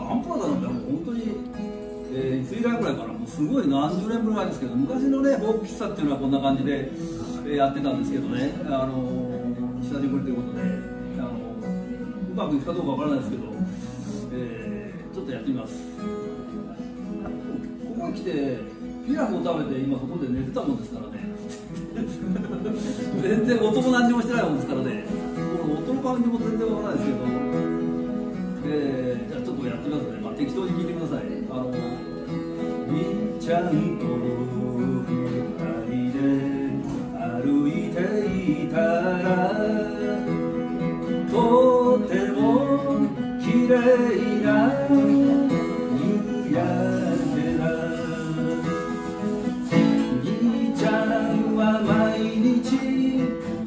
半端だなんてもう本当に、いつ以来ぐらいかな、もうすごい何十年ぶりぐらいですけど、昔のね、フォーク喫茶っていうのはこんな感じで、やってたんですけどね、久しぶりということで、うまくいくかどうかわからないですけど、ちょっとやってみます。ここに来て、ピラフを食べて、今そこで寝てたもんですからね。全然音も何にもしてないもんですからね。音の感じも全然わからないですけど、じゃあちょっとやってみますね。まあ、適当に聞いてください。みーちゃんと二人で歩いていたら、とても綺麗な夕焼けだ。みーちゃんは毎日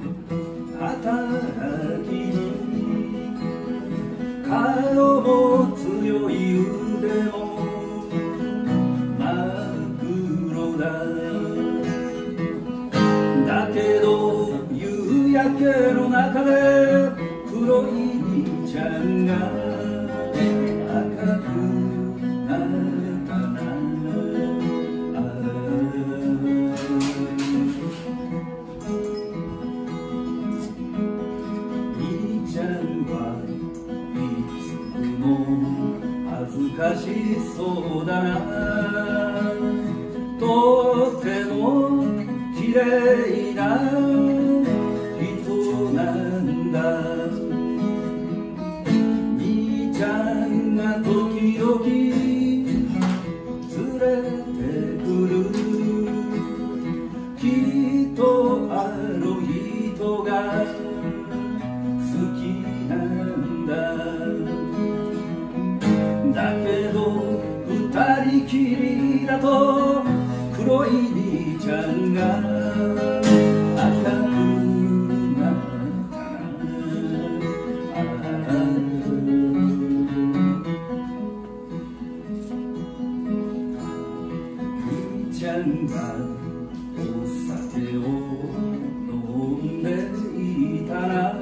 働きに、顔も強い腕も真っ黒だ。だけど夕焼けの中で黒い兄ちゃんが赤くなったな。兄ちゃんはいつも恥ずかしそうだな。とても綺麗な人なんだ。兄ちゃんが時々連れてくる。きっとあの人が好きなんだ。だけど二人きりだと黒い兄ちゃんが赤くなったな。兄ちゃんがお酒を飲んでいたら、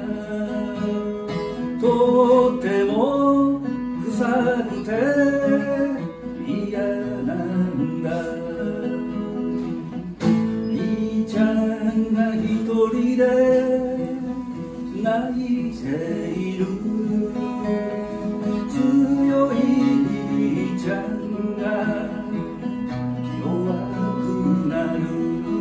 とても臭くて嫌なんだ。兄ちゃんが一人で泣いている。強い兄ちゃんが弱くなる。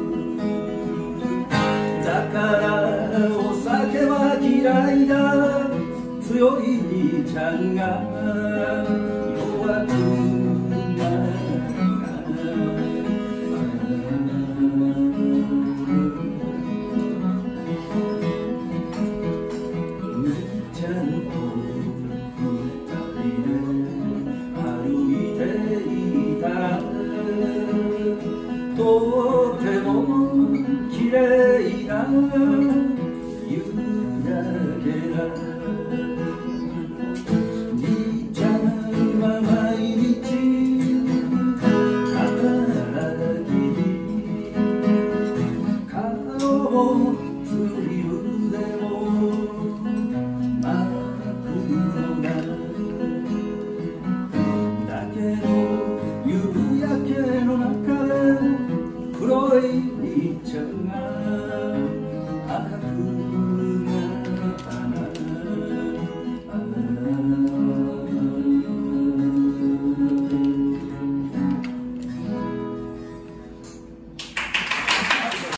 だからお酒は嫌いだ。強い兄ちゃんが弱くなる。